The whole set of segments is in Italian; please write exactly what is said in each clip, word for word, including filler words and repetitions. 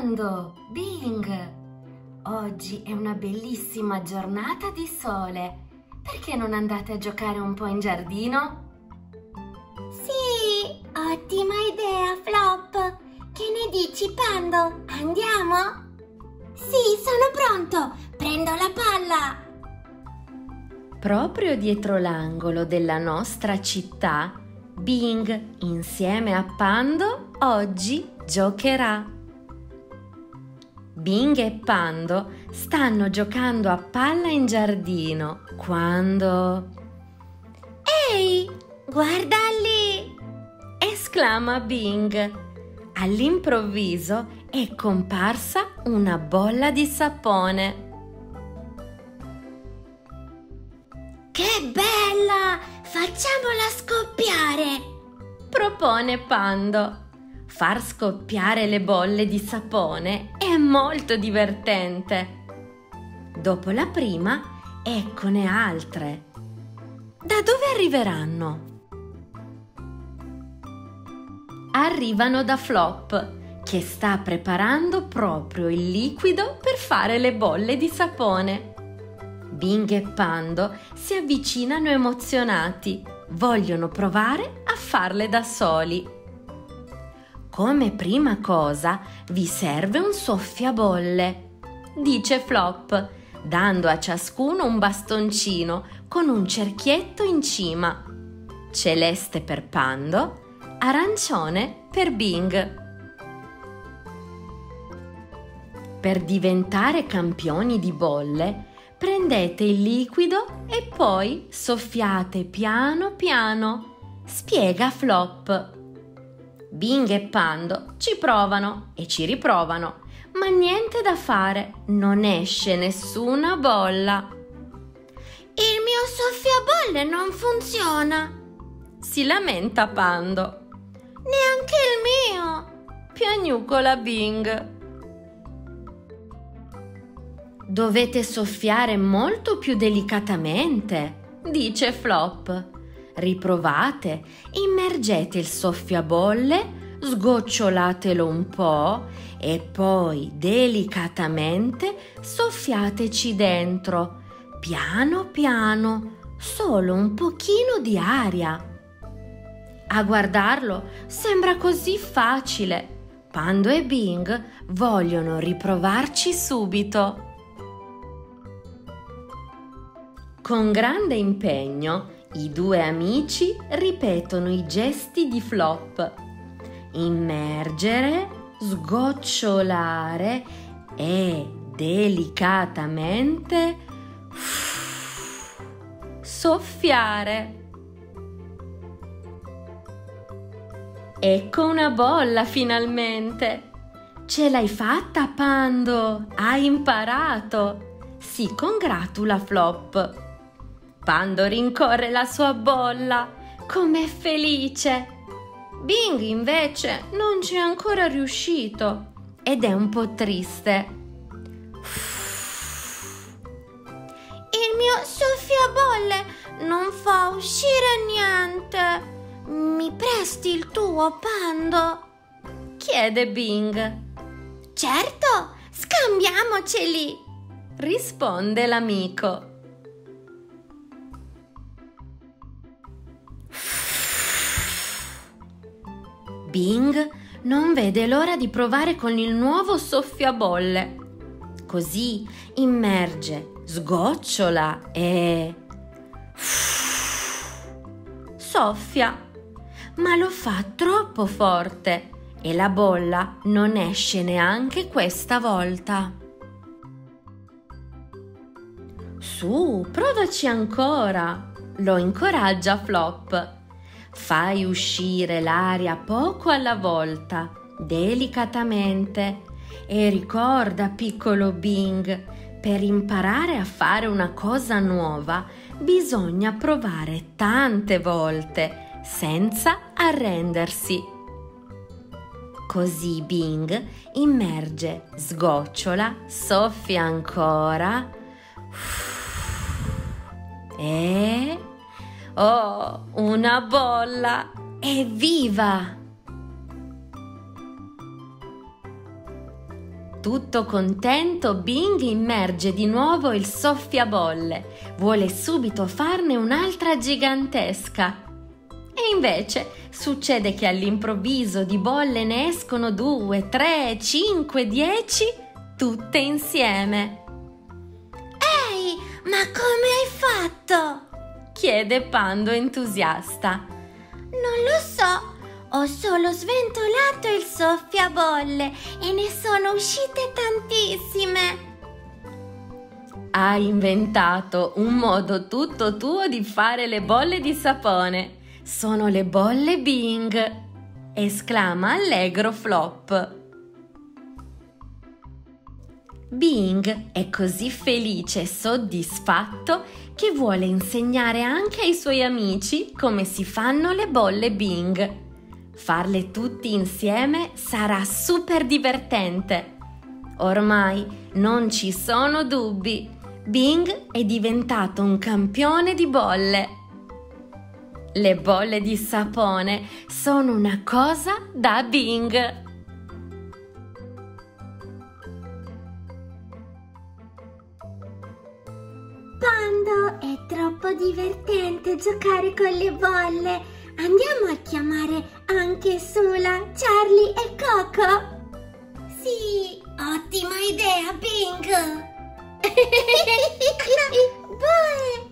Pando, Bing! Oggi è una bellissima giornata di sole. Perché non andate a giocare un po' in giardino? Sì, ottima idea, Flop! Che ne dici, Pando? Andiamo? Sì, sono pronto! Prendo la palla! Proprio dietro l'angolo della nostra città, Bing, insieme a Pando, oggi giocherà. Bing e Pando stanno giocando a palla in giardino quando... Ehi, guarda lì! esclama Bing. All'improvviso è comparsa una bolla di sapone. Che bella! Facciamola scoppiare! Propone Pando. Far scoppiare le bolle di sapone è molto divertente. Dopo la prima, eccone altre. Da dove arriveranno? Arrivano da Flop, che sta preparando proprio il liquido per fare le bolle di sapone. Bing e Pando si avvicinano emozionati, vogliono provare a farle da soli. Come prima cosa vi serve un soffiabolle, dice Flop, dando a ciascuno un bastoncino con un cerchietto in cima, celeste per Pando, arancione per Bing. Per diventare campioni di bolle, prendete il liquido e poi soffiate piano piano, spiega Flop. Bing e Pando ci provano e ci riprovano, ma niente da fare, non esce nessuna bolla. Il mio soffiabolle non funziona, si lamenta Pando. Neanche il mio, piagnucola Bing. Dovete soffiare molto più delicatamente, dice Flop. Riprovate, immergete il soffiabolle, sgocciolatelo un po' e poi delicatamente soffiateci dentro, piano piano, solo un pochino di aria. A guardarlo sembra così facile. Pando e Bing vogliono riprovarci subito. Con grande impegno, i due amici ripetono i gesti di Flop. Immergere, sgocciolare e delicatamente soffiare. Ecco una bolla finalmente! Ce l'hai fatta, Pando! Hai imparato! Si congratula Flop. Pando rincorre la sua bolla, com'è felice! Bing invece non ci è ancora riuscito ed è un po' triste. Il mio soffiabolle non fa uscire niente. Mi presti il tuo, Pando? Chiede Bing. Certo, scambiamoceli, risponde l'amico. Bing non vede l'ora di provare con il nuovo soffiabolle. Così immerge, sgocciola e soffia. Ma lo fa troppo forte e la bolla non esce neanche questa volta. Su, provaci ancora, lo incoraggia Flop. Fai uscire l'aria poco alla volta, delicatamente, e ricorda, piccolo Bing, per imparare a fare una cosa nuova bisogna provare tante volte, senza arrendersi. Così Bing immerge, sgocciola, soffia ancora e... oh, una bolla! Evviva! Tutto contento, Bing immerge di nuovo il soffiabolle. Vuole subito farne un'altra gigantesca. E invece succede che all'improvviso di bolle ne escono due, tre, cinque, dieci, tutte insieme. Ehi, ma come hai fatto? Chiede Pando entusiasta. Non lo so. Ho solo sventolato il soffiabolle e ne sono uscite tantissime. Hai inventato un modo tutto tuo di fare le bolle di sapone. Sono le bolle Bing! Esclama allegro Flop. Bing è così felice e soddisfatto che vuole insegnare anche ai suoi amici come si fanno le bolle Bing. Farle tutti insieme sarà super divertente. Ormai non ci sono dubbi. Bing è diventato un campione di bolle. Le bolle di sapone sono una cosa da Bing. Pando, è troppo divertente giocare con le bolle. Andiamo a chiamare anche Sula, Charlie e Coco? Sì, ottima idea, Bing! Boe,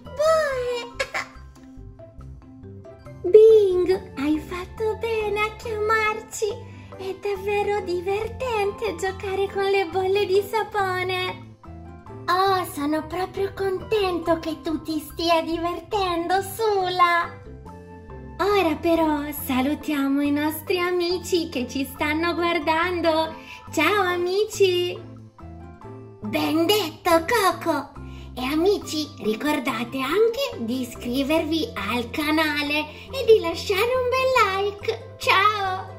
boe! Bing, hai fatto bene a chiamarci! È davvero divertente giocare con le bolle di sapone! Oh, sono proprio contento che tu ti stia divertendo, Sula! Ora però salutiamo i nostri amici che ci stanno guardando. Ciao amici! Ben detto, Coco! E amici, ricordate anche di iscrivervi al canale e di lasciare un bel like. Ciao!